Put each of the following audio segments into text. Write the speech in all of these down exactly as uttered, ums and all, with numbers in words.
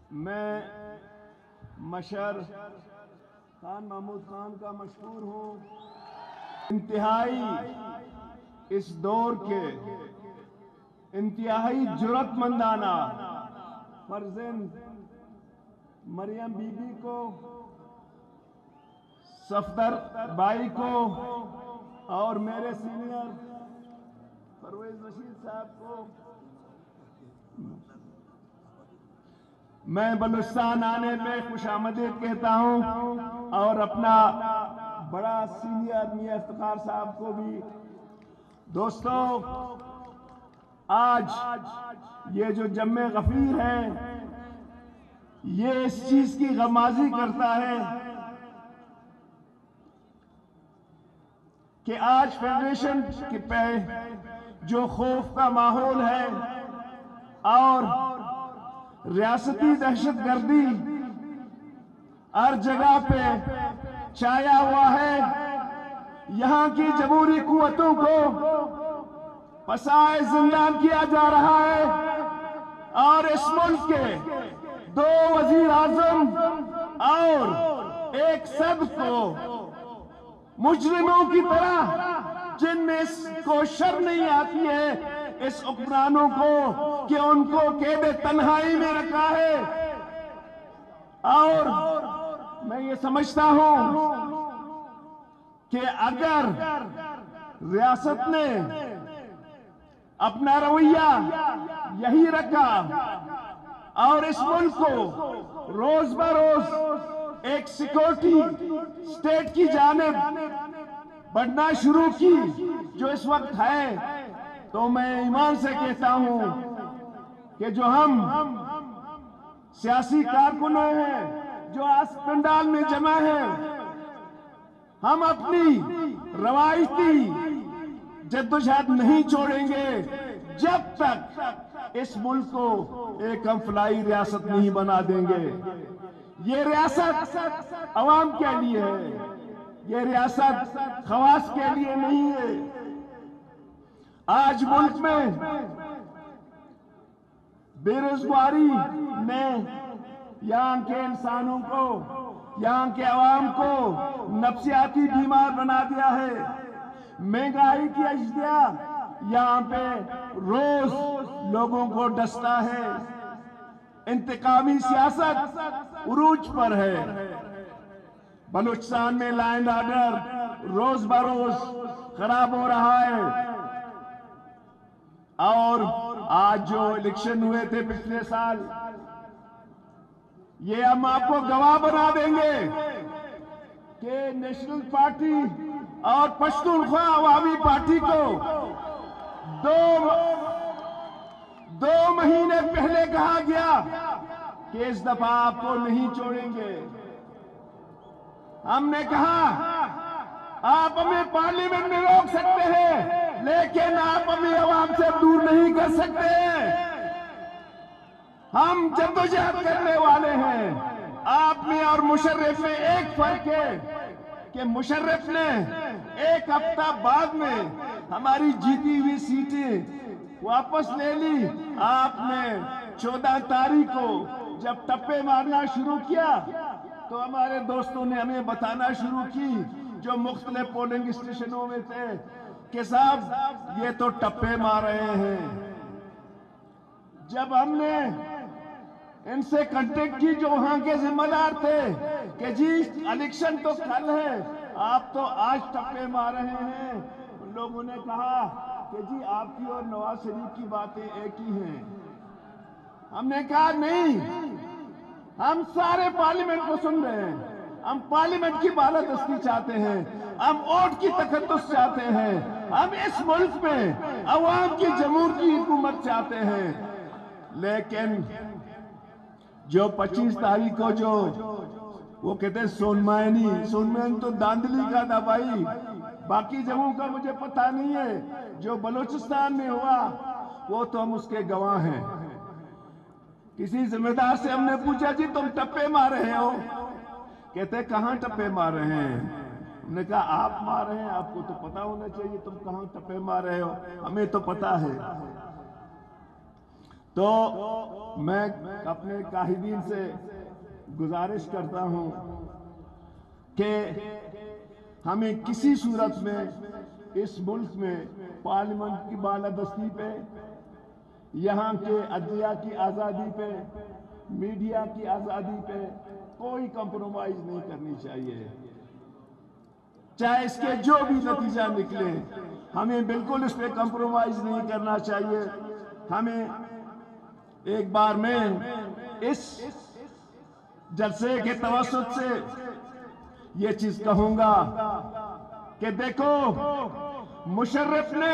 میں مشر خان محمود خان کا مشکور ہوں، انتہائی اس دور کے انتہائی جرأت مندانہ فرزند مریم بی بی کو، صفدر بھائی کو اور میرے سینئر پرویز رشید صاحب کو میں بلوچستان آنے میں خوش آمدید کہتا ہوں، اور اپنا بڑا سینئر میاں افتخار صاحب کو بھی۔ دوستو، آج یہ جو جمع غفیر ہے یہ اس چیز کی غمازی کرتا ہے کہ آج فیڈریشن کے پہ جو خوف کا ماحول ہے اور ریاستی دہشت گردی ہر جگہ پہ چھایا ہوا ہے، یہاں کی جمہوری قوتوں کو پسائے زندان کیا جا رہا ہے، اور اس ملک کے دو وزیر اعظم اور ایک صدر کو مجرموں کی طرح، جن میں اس کو شرم نہیں آتی ہے اس حکمرانوں کو کہ ان کو قید تنہائی میں رکھا ہے۔ اور میں یہ سمجھتا ہوں کہ اگر ریاست نے اپنا رویہ یہی رکھا اور اس ملک کو روز بروز ایک سیکورٹی سٹیٹ کی جانب بڑھنا شروع کی جو اس وقت ہے، تو میں ایمان سے کہتا ہوں کہ جو ہم سیاسی کارکنوں ہیں جو آج پنڈال میں جمع ہیں، ہم اپنی روایتی جدوجہد نہیں چھوڑیں گے جب تک اس ملک کو ایک ہم فلاحی ریاست نہیں بنا دیں گے۔ یہ ریاست عوام کے لیے ہے، یہ ریاست خواص کے لیے نہیں ہے۔ آج ملک میں بے روزگاری نے یہاں کے انسانوں کو، یہاں کے عوام کو نفسیاتی بیمار بنا دیا ہے۔ مہنگائی کی اشیاء یہاں پہ روز لوگوں کو ڈستا ہے۔ انتقامی سیاست عروج پر ہے۔ بلوچستان میں لا اینڈ آرڈر روز بروز خراب ہو رہا ہے، اور آج جو الیکشن ہوئے تھے پچھلے سال، یہ ہم آپ کو گواہ بنا دیں گے کہ نیشنل پارٹی اور پشتونخوا عوامی پارٹی کو دو دو مہینے پہلے کہا گیا کہ اس دفعہ آپ کو نہیں چھوڑیں گے۔ ہم نے کہا آپ ہمیں پارلیمنٹ میں روک سکتے ہیں، لیکن آپ ہمیں عوام سے دور نہیں کر سکتے۔ ہم جدوجہد کرنے والے ہیں۔ آپ میں اور مشرف میں ایک فرق ہے کہ مشرف نے ایک ہفتہ بعد میں ہماری جیتی ہوئی سیٹیں واپس لے لی، آپ نے چودہ تاریخ کو جب ٹپے مارنا شروع کیا تو ہمارے دوستوں نے ہمیں بتانا شروع کی جو مختلف پولنگ اسٹیشنوں میں تھے کہ صاحب یہ تو ٹپے مار رہے ہیں۔ جب ہم نے ان سے کنٹیکٹ کی جو وہاں کے ذمہ دار تھے کہ جی الیکشن تو کل ہے، آپ تو آج ٹپے مار رہے ہیں، ان لوگوں نے کہا کہ جی آپ کی اور نواز شریف کی باتیں ایک ہی ہیں۔ ہم نے کہا نہیں، ہم سارے پارلیمنٹ کو سن رہے ہیں، ہم پارلیمنٹ کی بالادستی چاہتے ہیں، ہم ووٹ کی تقدس چاہتے ہیں، ہم اس ملک میں عوام کی جمہوری حکومت چاہتے ہیں۔ لیکن جو پچیس تاریخ کو جو وہ کہتے ہیں سونمائنی سونمائنی تو داندلی کا تھا بھائی، باقی جگہوں کا مجھے پتہ نہیں ہے، جو بلوچستان میں ہوا وہ تو ہم اس کے گواہ ہیں۔ کسی ذمہ دار سے ہم نے پوچھا جی تم ٹپے مار رہے ہو؟ کہتے کہاں ٹپے مار رہے ہیں؟ ہم نے کہا آپ مار رہے ہیں، آپ کو تو پتا ہونا چاہیے تم کہاں ٹپے مار رہے ہو، ہمیں تو پتا ہے۔ تو میں اپنے قائدین سے گزارش کرتا ہوں کہ ہمیں کسی صورت میں اس ملک میں پارلیمنٹ کی بالادستی پہ، یہاں کے عدلیہ کی آزادی پہ، میڈیا کی آزادی پہ کوئی کمپرومائز نہیں کرنی چاہیے، چاہے اس کے جو بھی نتیجہ نکلے ہمیں بالکل اس پہ کمپرومائز نہیں کرنا چاہیے۔ ہمیں ایک بار میں اس جلسے کے توسط سے یہ چیز کہوں گا کہ دیکھو، مشرف نے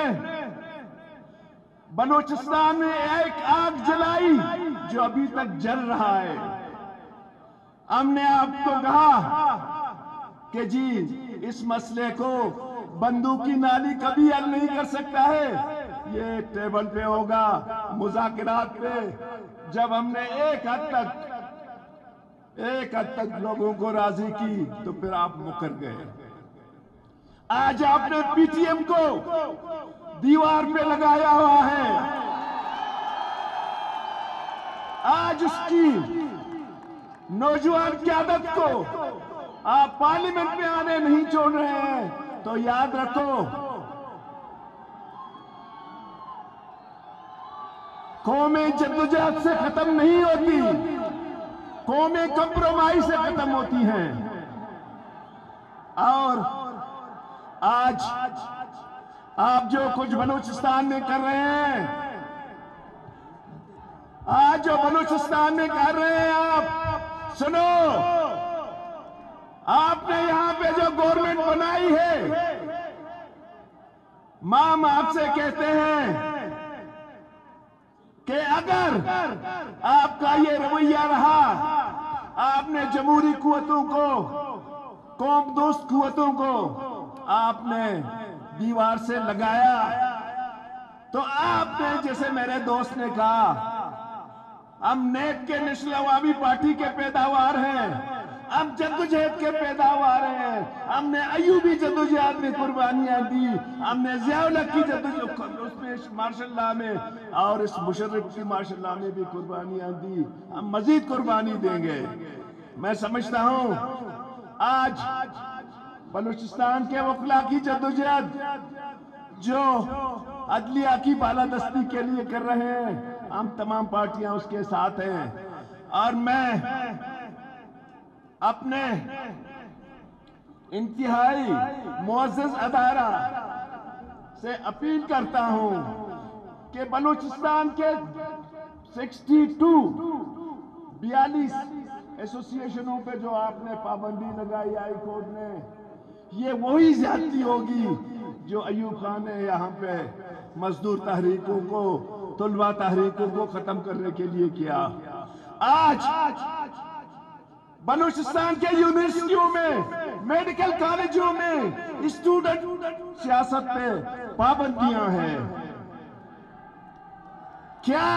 بلوچستان میں ایک آگ جلائی جو ابھی تک جل رہا ہے۔ ہم نے آپ کو کہا کہ جی اس مسئلے کو بندوق کی نالی کبھی حل نہیں کر سکتا ہے، یہ ٹیبل پہ ہوگا مذاکرات پہ۔ جب ہم نے ایک حد تک ایک حد تک لوگوں کو راضی کی تو پھر آپ مکر گئے۔ آج آپ نے پی ٹی ایم کو دیوار پہ لگایا ہوا ہے، آج اس کی نوجوان قیادت کو آپ پارلیمنٹ میں آنے نہیں چھوڑ رہے ہیں، تو یاد رکھو قومیں جدوجہد سے ختم نہیں ہوتی، قومیں کمپرومائز سے ختم ہوتی ہیں۔ اور آج آپ جو کچھ بلوچستان میں کر رہے ہیں، آج جو بلوچستان میں کر رہے ہیں، آپ سنو، آپ نے یہاں پہ جو گورنمنٹ بنائی ہے، مام آپ سے کہتے ہیں کہ اگر آپ کا یہ رویہ رہا، آپ نے جمہوری قوتوں کو، قوم دوست قوتوں کو آپ نے دیوار سے لگایا، تو آپ نے، جیسے میرے دوست نے کہا، ہم نیب کے نیشنل عوامی پارٹی کے پیداوار ہیں، ہم جدوجہد کے پیداوار ہیں، ہم نے ایوبی جدوجہد میں قربانیاں دی، ہم نے ضیاء الحق کی جدوجہد اس میں مارشل لاء میں اور اس مشرف کی مارشل لاء میں بھی قربانیاں دی، ہم مزید قربانی دیں گے۔ میں سمجھتا ہوں آج بلوچستان کے وکلاء کی جدوجہد جو عدلیہ کی بالادستی کے لیے کر رہے ہیں، ہم تمام پارٹیاں اس کے ساتھ ہیں۔ اور میں اپنے انتہائی معزز ادارہ سے اپیل کرتا ہوں کہ بلوچستان کے سکسٹی ٹو بیالیس ایسوسی ایشنوں پہ جو آپ نے پابندی لگائی ہائی کورٹ نے، یہ وہی زیادتی ہوگی جو ایوب خان نے یہاں پہ مزدور تحریکوں کو، طلبہ تحریکوں کو ختم کرنے کے لیے کیا۔ آج بلوچستان کے یونیورسٹیوں میں، میڈیکل کالجوں میں اسٹوڈنٹ سیاست پہ پابندیاں ہیں۔ کیا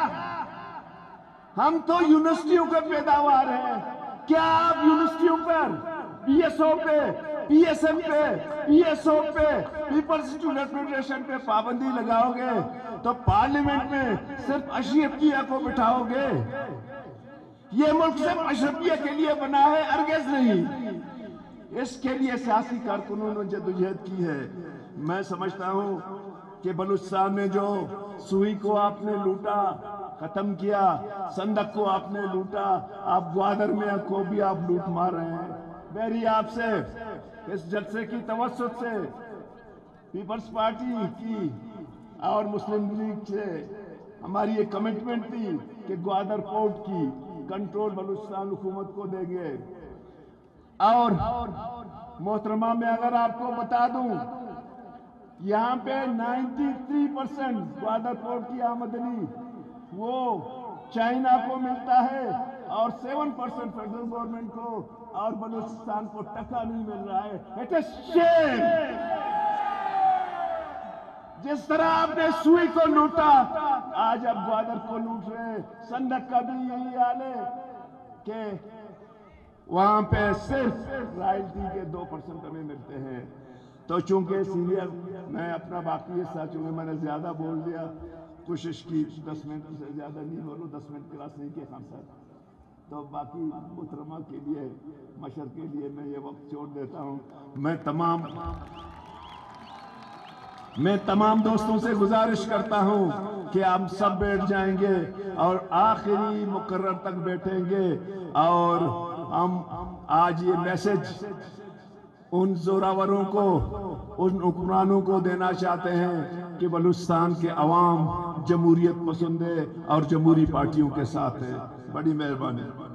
ہم تو یونیورسٹیوں کے پیداوار ہیں، کیا آپ یونیورسٹیوں پر، پی ایس او پہ، پی ایس ایم پہ، پی ایس او پہ، پیپلز اسٹوڈنٹ فیڈریشن پہ پابندی لگاؤ گے تو پارلیمنٹ میں صرف اشرفیہ کو بٹھاؤ گے؟ یہ ملک صرف اشرفیہ کے لیے بنا ہے، ہرگز نہیں۔ اس کے لیے سیاسی کارکنوں نے جدوجہد کی ہے۔ میں سمجھتا ہوں کہ بلوچستان میں جو سوئی کو آپ نے لوٹا، ختم کیا، سندک کو آپ نے لوٹا، آپ گوادر میں کو بھی آپ لوٹ مار رہے ہیں۔ میری آپ سے اس جلسے کی توسط سے پیپلز پارٹی کی اور مسلم لیگ سے ہماری یہ کمٹمنٹ تھی کہ گوادر پورٹ کی کنٹرول بلوچستان حکومت کو دیں گے۔ اور محترمہ میں اگر آپ کو بتا دوں، یہاں پہ ninety three percent Gwadar port کی آمدنی وہ چائنا کو ملتا ہے اور سیون پرسنٹ فیڈرل گورنمنٹ کو، اور بلوچستان کو ٹکا نہیں مل رہا ہے۔ It is shame. جس طرح آپ نے سوئی کو لوٹا، آج اب گوادر کو لوٹ رہے ہیں۔ سندک کا بھی یہی حال ہے کہ وہاں پہ صرف رائلٹی کے دو پرسنٹ ہمیں ملتے ہیں۔ تو چونکہ سینئر، میں اپنا باقی حصہ چونکہ میں نے زیادہ بول دیا، کوشش کی دس منٹ سے زیادہ نہیں بولوں، دس منٹ کلاس نہیں کیا خان صاحب، تو باقی محترمہ کے لیے مشر کے لیے میں یہ وقت چھوڑ دیتا ہوں۔ میں تمام میں تمام دوستوں سے گزارش کرتا ہوں کہ ہم سب بیٹھ جائیں گے اور آخری مقرر تک بیٹھیں گے، اور ہم آج یہ میسج ان زوراوروں کو، ان حکمرانوں کو دینا چاہتے ہیں کہ بلوچستان کے عوام جمہوریت پسند ہے اور جمہوری پارٹیوں کے ساتھ ہے۔ بڑی مہربانی۔